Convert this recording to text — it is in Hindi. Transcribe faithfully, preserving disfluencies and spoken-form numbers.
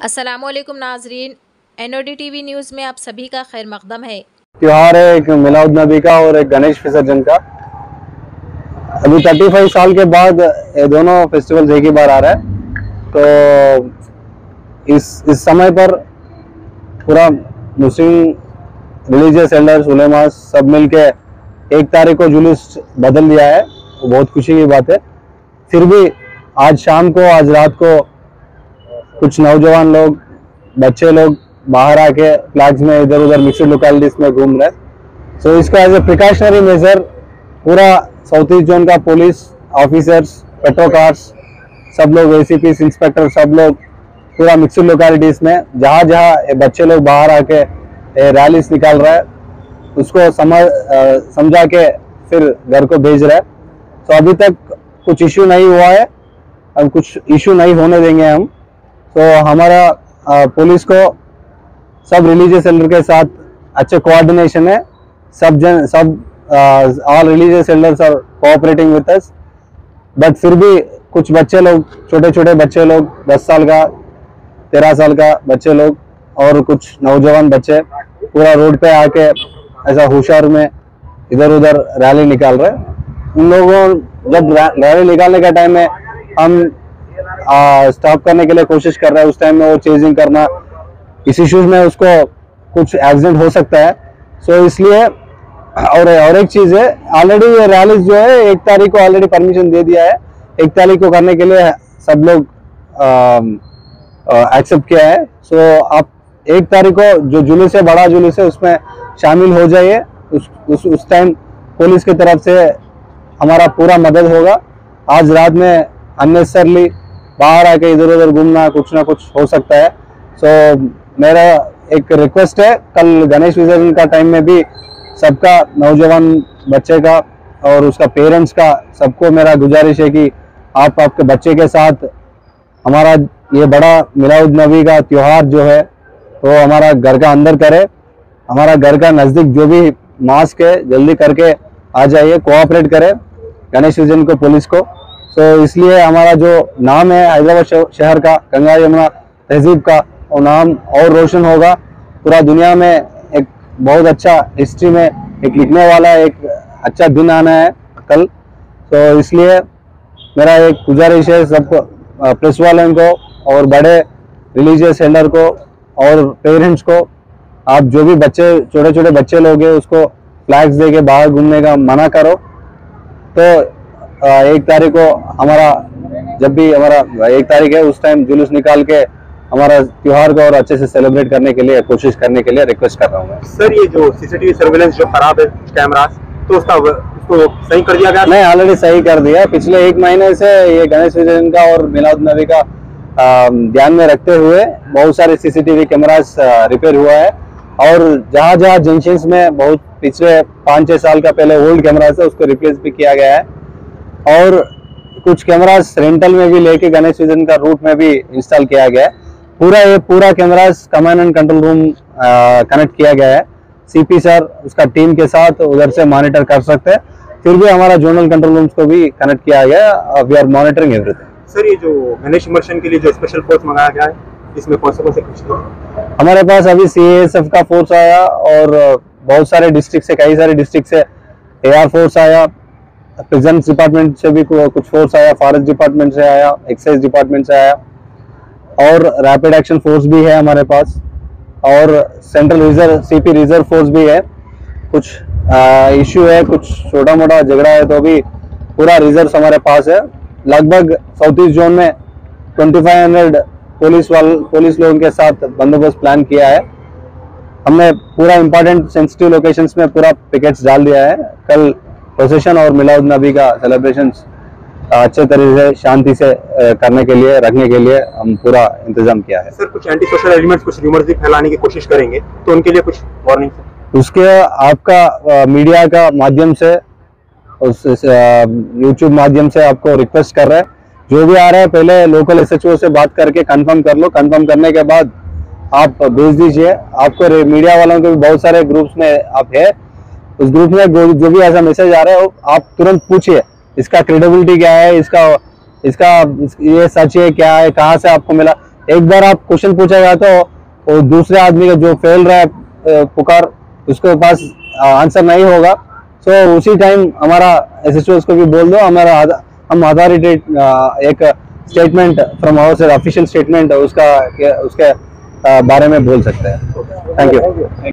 अस्सलामुअलैकुम नाजरीन, N O D T V news में आप सभी का खैर मकदम है। त्योहार है एक मिलाद नबी का और एक गणेश विसर्जन का। अभी पैंतीस साल के बाद ये दोनों फेस्टिवल्स एक ही बार आ रहा है। तो इस इस समय पर पूरा मुस्लिम रिलीजियस एल्डर्स उलेमा सब मिलके एक तारीख को जुलूस बदल दिया है। वो बहुत खुशी की बात है। फिर भी आज शाम को आज रात को कुछ नौजवान लोग बच्चे लोग बाहर आके फ्लैग्स में इधर उधर मिक्सड लोकेलिटीज में घूम रहे हैं। सो इसका एज ए प्रिकॉशनरी मेजर पूरा साउथ ईस्ट जोन का पुलिस ऑफिसर्स, पेट्रोल कार्स, सब लोग एसीपी इंस्पेक्टर सब लोग पूरा मिक्सड लोकेलिटीज में जहाँ जहाँ बच्चे लोग बाहर आके रैलीज निकाल रहा है उसको समझ समझा के फिर घर को भेज रहा है। तो अभी तक कुछ इशू नहीं हुआ है, अब कुछ इशू नहीं होने देंगे हम। तो हमारा आ, पुलिस को सब रिलीजियस एल्डर के साथ अच्छे कोऑर्डिनेशन है। सब जन सब all religious elders are cooperating with us. But फिर भी कुछ बच्चे लोग, छोटे छोटे बच्चे लोग, दस साल का तेरह साल का बच्चे लोग और कुछ नौजवान बच्चे पूरा रोड पे आके ऐसा होशियार में इधर उधर रैली निकाल रहे हैं। उन लोगों जब रैली निकालने का टाइम में हम स्टॉप करने के लिए कोशिश कर रहे हैं, उस टाइम में वो चेजिंग करना, इस इश्यूज में उसको कुछ एक्सीडेंट हो सकता है। सो इसलिए और और एक चीज़ है, ऑलरेडी ये रैलीज जो है एक तारीख को ऑलरेडी परमिशन दे दिया है। एक तारीख को करने के लिए सब लोग एक्सेप्ट किया है। सो आप एक तारीख को जो जुलूस है, बड़ा जुलूस है, उसमें शामिल हो जाइए। उस उस उस टाइम पुलिस की तरफ से हमारा पूरा मदद होगा। आज रात में अननेसेसरली बाहर आके इधर उधर घूमना कुछ ना कुछ हो सकता है। सो so, मेरा एक रिक्वेस्ट है, कल गणेश विसर्जन का टाइम में भी सबका, नौजवान बच्चे का और उसका पेरेंट्स का, सबको मेरा गुजारिश है कि आप आपके बच्चे के साथ हमारा ये बड़ा मिलाद नबी का त्योहार जो है वो हमारा घर का अंदर करे। हमारा घर का नज़दीक जो भी मास्क है जल्दी करके आ जाइए, कोऑपरेट करे गणेश विसर्जन को, पुलिस को। सो so, इसलिए हमारा जो नाम है हैदराबाद शहर का, गंगा यमुना तहजीब का, वो नाम और रोशन होगा पूरा दुनिया में। एक बहुत अच्छा हिस्ट्री में एक लिखने वाला एक अच्छा दिन आना है कल। तो so, इसलिए मेरा एक गुजारिश है सबको, प्रेस वालों को और बड़े रिलीजियस एल्डर को और पेरेंट्स को, आप जो भी बच्चे, छोटे छोटे बच्चे लोग हैं, उसको फ्लैग्स दे के बाहर घूमने का मना करो। तो एक तारीख को हमारा, जब भी हमारा एक तारीख है, उस टाइम जुलूस निकाल के हमारा त्योहार को और अच्छे से सेलिब्रेट करने के लिए कोशिश करने के लिए रिक्वेस्ट कर रहा हूँ मैं। सर, ये जो सीसीटीवी सर्विलेंस जो खराब है कैमरा, तो उसका उसको सही कर दिया गया? नहीं, ऑलरेडी सही कर दिया। पिछले एक महीने से ये गणेश विसर्जन का और मिलाद नबी का ध्यान में रखते हुए बहुत सारे सीसीटीवी कैमरास रिपेयर हुआ है। और जहाँ जहाँ जंक्शंस में बहुत पिछले पाँच छः साल का पहले ओल्ड कैमरास है, उसको रिप्लेस भी किया गया है। और कुछ कैमरास रेंटल में भी लेके गणेश विसर्जन का रूट में भी इंस्टॉल किया गया है। पूरा ये पूरा cameras command and control room connect किया गया है। सीपी सर उसका टीम के साथ उधर से मॉनिटर कर सकते हैं। फिर भी हमारा जोनल कंट्रोल रूम्स को भी कनेक्ट किया गया है। We are monitoring everything. Sir, ये जो गणेश इमर्शन के लिए जो स्पेशल फोर्स मंगाया गया है, इसमें कौन से कौन से कुछ? हमारे पास अभी सी एस एफ का फोर्स आया और बहुत सारे डिस्ट्रिक्ट से, कई सारे डिस्ट्रिक्ट से एयर फोर्स आया, प्रेजेंस डिपार्टमेंट से भी कुछ फोर्स आया, फॉरेस्ट डिपार्टमेंट से आया, एक्साइज डिपार्टमेंट से आया और रैपिड एक्शन फोर्स भी है हमारे पास। और central reserve CP reserve force भी है। कुछ इश्यू है, कुछ छोटा मोटा झगड़ा है, तो भी पूरा रिजर्व हमारे पास है। लगभग साउथ ईस्ट जोन में पच्चीस सौ पुलिस वाल पुलिस लोगों के साथ बंदोबस्त प्लान किया है हमने। पूरा इंपॉर्टेंट सेंसिटिव लोकेशंस में पूरा पिकेट्स डाल दिया है। कल प्रोसेशन और मिलाद नबी का सेलिब्रेशंस अच्छे तरीके से शांति से करने के लिए, रखने के लिए हम पूरा इंतजाम किया है। सर, कुछ एंटी सोशल एलिमेंट्स, कुछ रूमर्स भी फैलाने की कोशिश करेंगे, तो उनके लिए कुछ वार्निंग? उसके आपका मीडिया का माध्यम से, उस यूट्यूब माध्यम से आपको रिक्वेस्ट कर रहे हैं, जो भी आ रहा है पहले लोकल एस एच ओ से बात करके कंफर्म कर लो। कंफर्म करने के बाद आप भेज दीजिए। आपको मीडिया वालों के भी बहुत सारे ग्रुप्स में आप है, उस ग्रुप में जो भी ऐसा मैसेज आ रहा है आप तुरंत पूछिए, इसका क्रेडिबिलिटी क्या है, इसका इसका ये सच है क्या है, कहाँ से आपको मिला। एक बार आप क्वेश्चन पूछेगा तो वो दूसरे आदमी का जो फेल रहा है पुकार उसके पास आंसर नहीं होगा, सो so, उसी टाइम हमारा एस एच ओ को भी बोल दो, हमारा हम अथॉरिटेट एक statement from our side official statement उसका उसके बारे में बोल सकते हैं। Thank you.